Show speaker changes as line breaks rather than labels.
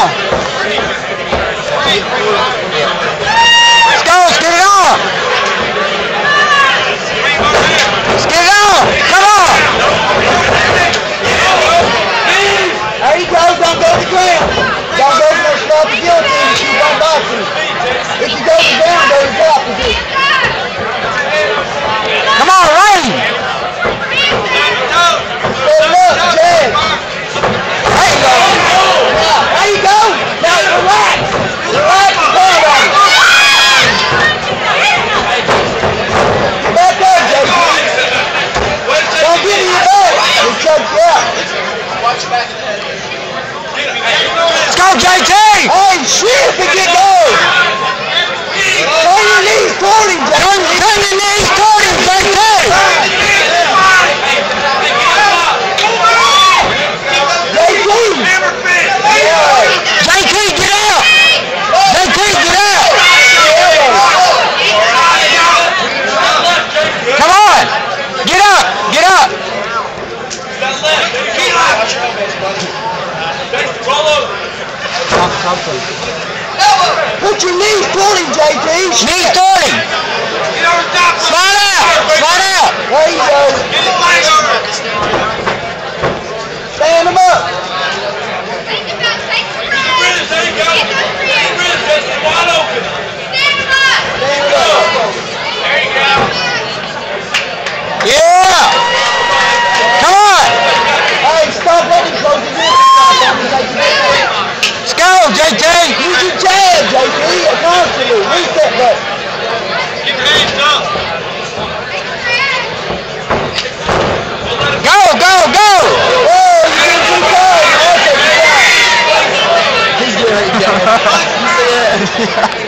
on. Let's go. Let's get it on. Let's get it on. Come on.
There you go. Don't go to the ground. Don't go to the stop the guillotine and keep on boxing. If you go to the ground, go to the top position.
Come on, Rain.
Set it up, Jed.
There you go.
There you go. Now relax. Relax and hold on it. Get back there, JT. Don't get in your back. He'll choke you out.
Let's go, JT.
Hey, shit, to get going. Turn your knees toward him, JT.
Turn your knees toward him, JT. JT, get out. JT, get out. Come on. Get up. Get up.
Put your knees toward him, JT.
Knees toward him. Slide out. Slide out.
There you go. Stand him up.
Yeah. Come on.
Hey, stop letting him close the door.
Let's go, JT.
Use your jab, JT. Constantly. Reset button.
Keep your hands up.
Go, go, go.
Whoa, you did too far. Okay, good job. He's doing it, John. You see that?